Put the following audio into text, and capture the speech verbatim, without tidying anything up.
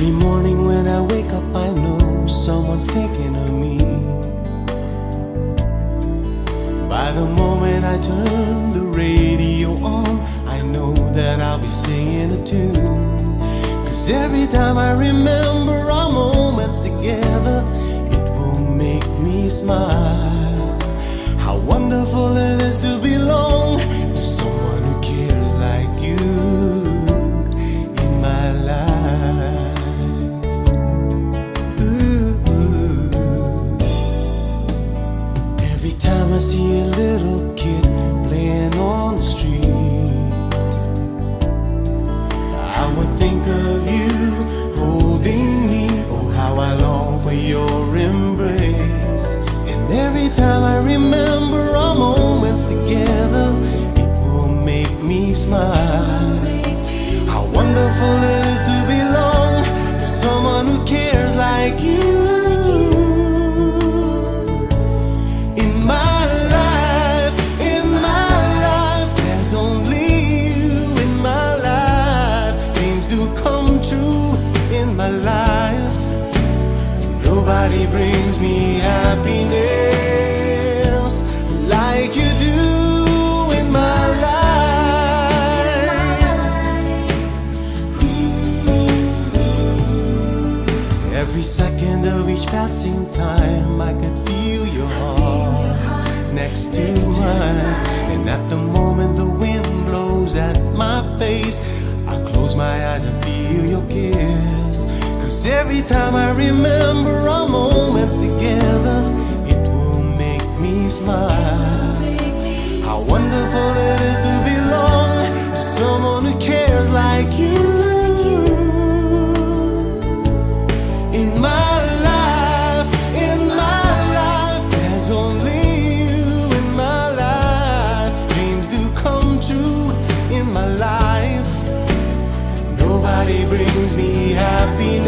Every morning when I wake up, I know someone's thinking of me. By the moment I turn the radio on, I know that I'll be singing a tune. Cause every time I remember our moments together, it will make me smile. How wonderful it is to belong to someone who cares like you in my life. Ooh. Every time I see a little kid playing on the street, I would think of you holding me. Oh, how I long for your embrace. And every time I remember our moments together, it will make me smile. How wonderful it is to belong to someone who cares like you. In my life, in my life, there's only you in my life. Dreams do come true in my life. Nobody brings me happiness like you do in my life. Every second of each passing time, I could feel your heart next to mine. And at the moment the wind blows at my face, I close my eyes and feel your kiss. Cause every time I remember our moments together, it will make me smile. How wonderful it is to belong to someone who cares like you. In my life, in my life, there's only you in my life. Dreams do come true in my life. Nobody brings me happiness